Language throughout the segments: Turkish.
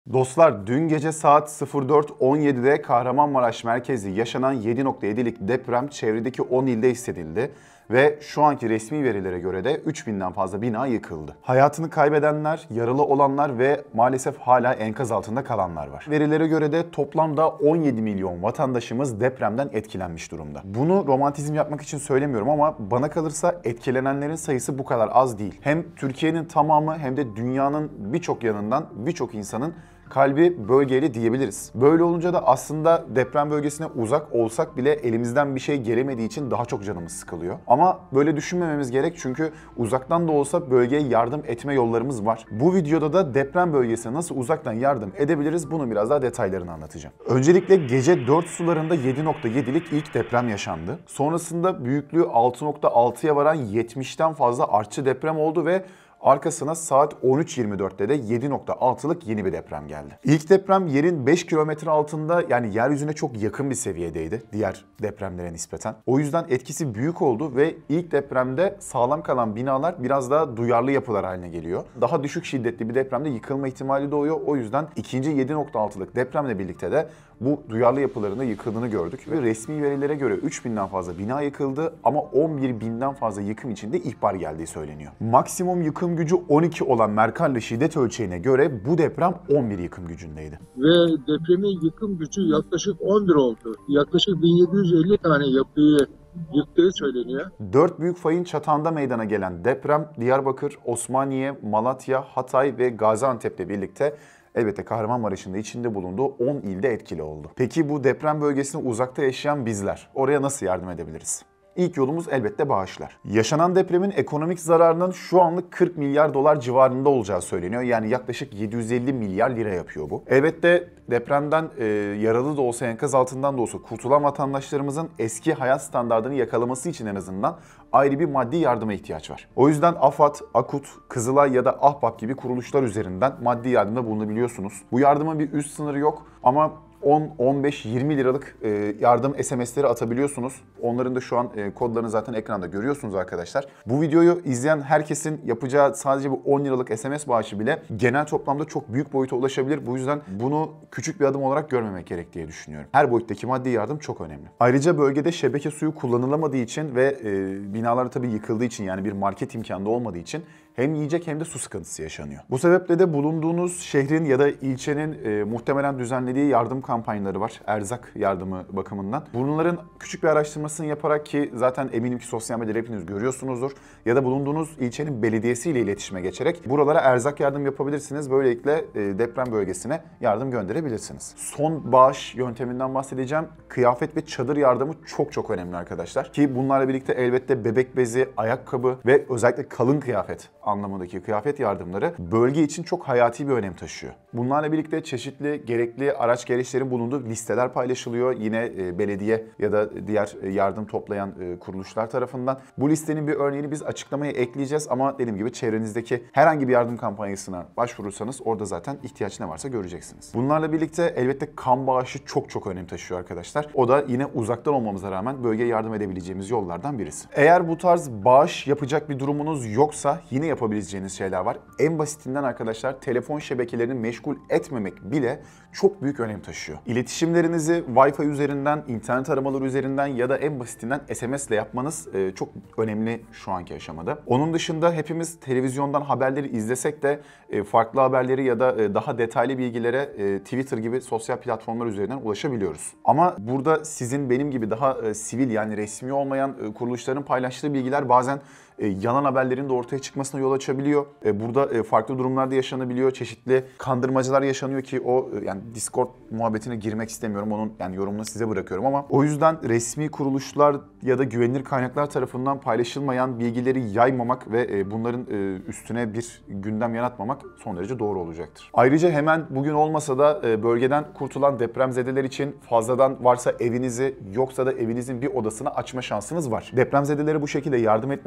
Dostlar, dün gece saat 04.17'de Kahramanmaraş merkezli yaşanan 7.7'lik deprem çevredeki 10 ilde hissedildi ve şu anki resmi verilere göre de 3000'den fazla bina yıkıldı. Hayatını kaybedenler, yaralı olanlar ve maalesef hala enkaz altında kalanlar var. Verilere göre de toplamda 17 milyon vatandaşımız depremden etkilenmiş durumda. Bunu romantizm yapmak için söylemiyorum ama bana kalırsa etkilenenlerin sayısı bu kadar az değil. Hem Türkiye'nin tamamı hem de dünyanın birçok yanından birçok insanın kalbi bölgeyle diyebiliriz. Böyle olunca da aslında deprem bölgesine uzak olsak bile elimizden bir şey gelemediği için daha çok canımız sıkılıyor. Ama böyle düşünmememiz gerek çünkü uzaktan da olsa bölgeye yardım etme yollarımız var. Bu videoda da deprem bölgesine nasıl uzaktan yardım edebiliriz bunu biraz daha detaylarını anlatacağım. Öncelikle gece 4 sularında 7.7'lik ilk deprem yaşandı. Sonrasında büyüklüğü 6.6'ya varan 70'ten fazla artçı deprem oldu ve arkasına saat 13.24'te de 7.6'lık yeni bir deprem geldi. İlk deprem yerin 5 kilometre altında, yani yeryüzüne çok yakın bir seviyedeydi diğer depremlere nispeten. O yüzden etkisi büyük oldu ve ilk depremde sağlam kalan binalar biraz daha duyarlı yapılar haline geliyor. Daha düşük şiddetli bir depremde yıkılma ihtimali doğuyor. O yüzden ikinci 7.6'lık depremle birlikte de bu duyarlı yapıların da yıkıldığını gördük ve resmi verilere göre 3000'den fazla bina yıkıldı ama 11.000'den fazla yıkım için de ihbar geldiği söyleniyor. Maksimum yıkım gücü 12 olan Mercalli şiddet ölçeğine göre bu deprem 11 yıkım gücündeydi. Ve depremin yıkım gücü yaklaşık 11 oldu. Yaklaşık 1750 tane yapıyı yıktığı söyleniyor. 4 büyük fayın çatağında meydana gelen deprem Diyarbakır, Osmaniye, Malatya, Hatay ve Gaziantep'le birlikte elbette Kahramanmaraş'ın da içinde bulunduğu 10 ilde etkili oldu. Peki bu deprem bölgesine uzakta yaşayan bizler oraya nasıl yardım edebiliriz? İlk yolumuz elbette bağışlar. Yaşanan depremin ekonomik zararının şu anlık 40 milyar dolar civarında olacağı söyleniyor. Yani yaklaşık 750 milyar lira yapıyor bu. Elbette depremden yaralı da olsa, enkaz altından da olsa kurtulan vatandaşlarımızın eski hayat standartını yakalaması için en azından ayrı bir maddi yardıma ihtiyaç var. O yüzden AFAD, AKUT, Kızılay ya da Ahbap gibi kuruluşlar üzerinden maddi yardımda bulunabiliyorsunuz. Bu yardımın bir üst sınırı yok ama 10, 15, 20 liralık yardım SMS'leri atabiliyorsunuz. Onların da şu an kodlarını zaten ekranda görüyorsunuz arkadaşlar. Bu videoyu izleyen herkesin yapacağı sadece bu 10 liralık SMS bağışı bile genel toplamda çok büyük boyuta ulaşabilir. Bu yüzden bunu küçük bir adım olarak görmemek gerek diye düşünüyorum. Her boyuttaki maddi yardım çok önemli. Ayrıca bölgede şebeke suyu kullanılamadığı için ve binalar tabii yıkıldığı için, yani bir market imkanı da olmadığı için hem yiyecek hem de su sıkıntısı yaşanıyor. Bu sebeple de bulunduğunuz şehrin ya da ilçenin muhtemelen düzenlediği yardım kampanyaları var. Erzak yardımı bakımından. Bunların küçük bir araştırmasını yaparak, ki zaten eminim ki sosyal medyada hepiniz görüyorsunuzdur, ya da bulunduğunuz ilçenin belediyesiyle iletişime geçerek buralara erzak yardım yapabilirsiniz. Böylelikle deprem bölgesine yardım gönderebilirsiniz. Son bağış yönteminden bahsedeceğim. Kıyafet ve çadır yardımı çok önemli arkadaşlar. Ki bunlarla birlikte elbette bebek bezi, ayakkabı ve özellikle kalın kıyafet anlamındaki kıyafet yardımları bölge için çok hayati bir önem taşıyor. Bunlarla birlikte çeşitli gerekli araç gereçlerin bulunduğu listeler paylaşılıyor. Yine belediye ya da diğer yardım toplayan kuruluşlar tarafından. Bu listenin bir örneğini biz açıklamaya ekleyeceğiz ama dediğim gibi çevrenizdeki herhangi bir yardım kampanyasına başvurursanız orada zaten ihtiyaç ne varsa göreceksiniz. Bunlarla birlikte elbette kan bağışı çok önem taşıyor arkadaşlar. O da yine uzaktan olmamıza rağmen bölgeye yardım edebileceğimiz yollardan birisi. Eğer bu tarz bağış yapacak bir durumunuz yoksa yine yapabileceğiniz şeyler var. En basitinden arkadaşlar, telefon şebekelerini meşgul etmemek bile çok büyük önem taşıyor. İletişimlerinizi Wi-Fi üzerinden, internet aramaları üzerinden ya da en basitinden SMS ile yapmanız çok önemli şu anki aşamada. Onun dışında hepimiz televizyondan haberleri izlesek de farklı haberleri ya da daha detaylı bilgilere Twitter gibi sosyal platformlar üzerinden ulaşabiliyoruz. Ama burada sizin benim gibi daha sivil, yani resmi olmayan kuruluşların paylaştığı bilgiler bazen yalan haberlerin de ortaya çıkmasına yol açabiliyor. Burada farklı durumlarda yaşanabiliyor. Çeşitli kandırmacalar yaşanıyor ki o, yani Discord muhabbetine girmek istemiyorum. Onun yani yorumunu size bırakıyorum ama o yüzden resmi kuruluşlar ya da güvenilir kaynaklar tarafından paylaşılmayan bilgileri yaymamak ve bunların üstüne bir gündem yaratmamak son derece doğru olacaktır. Ayrıca hemen bugün olmasa da bölgeden kurtulan depremzedeler için fazladan varsa evinizi, yoksa da evinizin bir odasını açma şansınız var. Depremzedelere bu şekilde yardım etme şansınız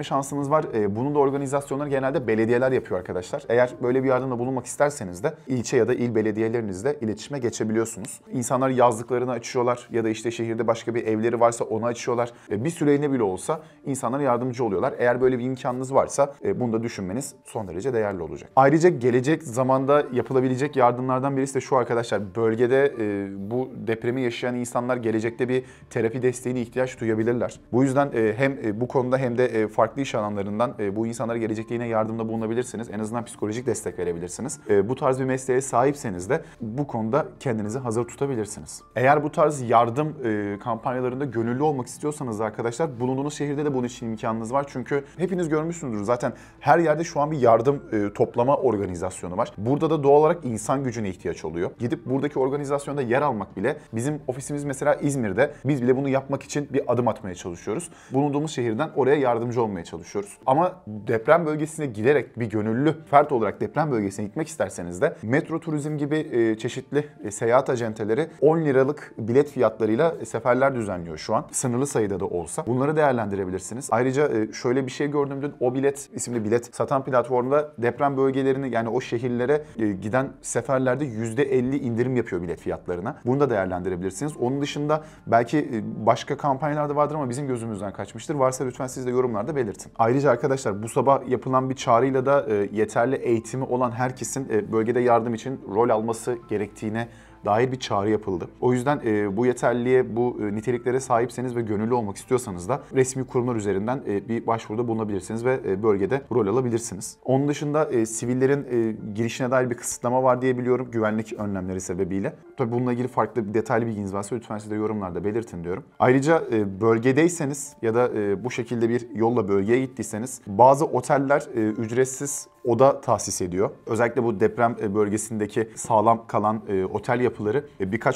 imkanınız var. Bunun da organizasyonları genelde belediyeler yapıyor arkadaşlar. Eğer böyle bir yardımda bulunmak isterseniz de ilçe ya da il belediyelerinizle iletişime geçebiliyorsunuz. İnsanlar yazlıklarını açıyorlar ya da işte şehirde başka bir evleri varsa onu açıyorlar. Bir süreliğine bile olsa insanlara yardımcı oluyorlar. Eğer böyle bir imkanınız varsa bunu da düşünmeniz son derece değerli olacak. Ayrıca gelecek zamanda yapılabilecek yardımlardan birisi de şu arkadaşlar. Bölgede bu depremi yaşayan insanlar gelecekte bir terapi desteğine ihtiyaç duyabilirler. Bu yüzden hem bu konuda hem de farklı iş alanlarından bu insanlara gelecekte yine yardımda bulunabilirsiniz. En azından psikolojik destek verebilirsiniz. Bu tarz bir mesleğe sahipseniz de bu konuda kendinizi hazır tutabilirsiniz. Eğer bu tarz yardım kampanyalarında gönüllü olmak istiyorsanız arkadaşlar bulunduğunuz şehirde de bunun için imkanınız var. Çünkü hepiniz görmüşsünüzdür zaten her yerde şu an bir yardım toplama organizasyonu var. Burada da doğal olarak insan gücüne ihtiyaç oluyor. Gidip buradaki organizasyonda yer almak bile, bizim ofisimiz mesela İzmir'de, biz bile bunu yapmak için bir adım atmaya çalışıyoruz. Bulunduğumuz şehirden oraya yardımcı olmaya çalışıyoruz. Ama deprem bölgesine giderek bir gönüllü fert olarak deprem bölgesine gitmek isterseniz de Metro Turizm gibi çeşitli seyahat acenteleri 10 liralık bilet fiyatlarıyla seferler düzenliyor şu an. Sınırlı sayıda da olsa. Bunları değerlendirebilirsiniz. Ayrıca şöyle bir şey gördüm dün. O Bilet isimli bilet satan platformda deprem bölgelerini yani o şehirlere giden seferlerde %50 indirim yapıyor bilet fiyatlarına. Bunu da değerlendirebilirsiniz. Onun dışında belki başka kampanyalar da vardır ama bizim gözümüzden kaçmıştır. Varsa lütfen siz de yorumlarda belirtin. Ayrıca arkadaşlar bu sabah yapılan bir çağrıyla da yeterli eğitimi olan herkesin bölgede yardım için rol alması gerektiğine dair bir çağrı yapıldı. O yüzden bu yeterliliğe, bu niteliklere sahipseniz ve gönüllü olmak istiyorsanız da resmi kurumlar üzerinden bir başvuruda bulunabilirsiniz ve bölgede rol alabilirsiniz. Onun dışında sivillerin girişine dair bir kısıtlama var diye biliyorum güvenlik önlemleri sebebiyle. Tabii bununla ilgili farklı bir detaylı bilginiz varsa lütfen siz de yorumlarda belirtin diyorum. Ayrıca bölgedeyseniz ya da bu şekilde bir yolla bölgeye gittiyseniz bazı oteller ücretsiz oda tahsis ediyor. Özellikle bu deprem bölgesindeki sağlam kalan otel yapıları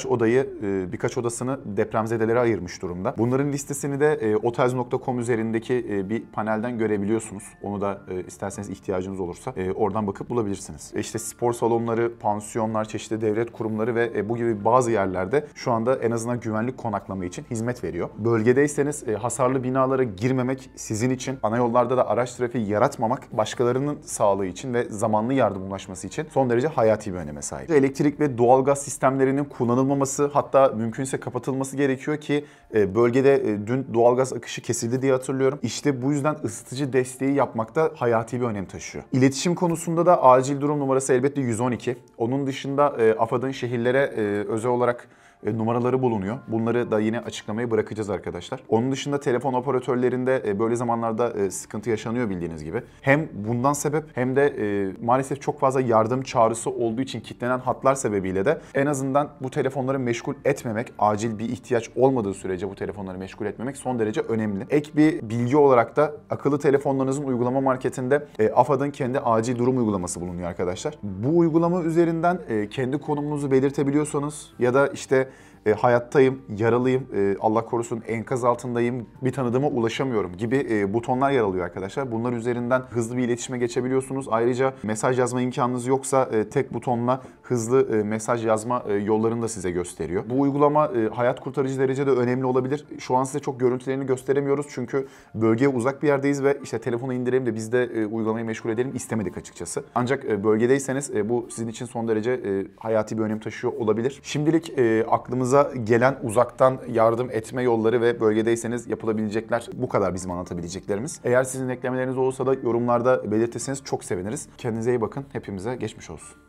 birkaç odasını depremzedelere ayırmış durumda. Bunların listesini de hotels.com üzerindeki bir panelden görebiliyorsunuz. Onu da isterseniz ihtiyacınız olursa oradan bakıp bulabilirsiniz. İşte spor salonları, pansiyonlar, çeşitli devlet kurumları ve bu gibi bazı yerlerde şu anda en azından güvenlik konaklama için hizmet veriyor. Bölgedeyseniz hasarlı binalara girmemek sizin için, ana yollarda da araç trafiği yaratmamak başkalarının sağlığı için ve zamanlı yardım ulaşması için son derece hayati bir öneme sahip. Elektrik ve doğalgaz sistemlerinin kullanılmaması, hatta mümkünse kapatılması gerekiyor ki bölgede dün doğalgaz akışı kesildi diye hatırlıyorum. İşte bu yüzden ısıtıcı desteği yapmakta hayati bir önem taşıyor. İletişim konusunda da acil durum numarası elbette 112. Onun dışında AFAD'ın şehirlere özel olarak numaraları bulunuyor. Bunları da yine açıklamaya bırakacağız arkadaşlar. Onun dışında telefon operatörlerinde böyle zamanlarda sıkıntı yaşanıyor bildiğiniz gibi. Hem bundan sebep hem de maalesef çok fazla yardım çağrısı olduğu için kilitlenen hatlar sebebiyle de en azından bu telefonları meşgul etmemek, acil bir ihtiyaç olmadığı sürece bu telefonları meşgul etmemek son derece önemli. Ek bir bilgi olarak da akıllı telefonlarınızın uygulama marketinde AFAD'ın kendi acil durum uygulaması bulunuyor arkadaşlar. Bu uygulama üzerinden kendi konumunuzu belirtebiliyorsanız ya da işte hayattayım, yaralıyım, Allah korusun enkaz altındayım, bir tanıdığıma ulaşamıyorum gibi butonlar yer alıyor arkadaşlar. Bunlar üzerinden hızlı bir iletişime geçebiliyorsunuz. Ayrıca mesaj yazma imkanınız yoksa tek butonla hızlı mesaj yazma yollarını da size gösteriyor. Bu uygulama hayat kurtarıcı derecede önemli olabilir. Şu an size çok görüntülerini gösteremiyoruz çünkü bölgeye uzak bir yerdeyiz ve işte telefonu indirelim de biz de uygulamayı meşgul edelim istemedik açıkçası. Ancak bölgedeyseniz bu sizin için son derece hayati bir önem taşıyor olabilir. Şimdilik aklımıza gelen uzaktan yardım etme yolları ve bölgedeyseniz yapılabilecekler bu kadar bizim anlatabileceklerimiz. Eğer sizin eklemeleriniz olursa da yorumlarda belirtirseniz çok seviniriz. Kendinize iyi bakın. Hepimize geçmiş olsun.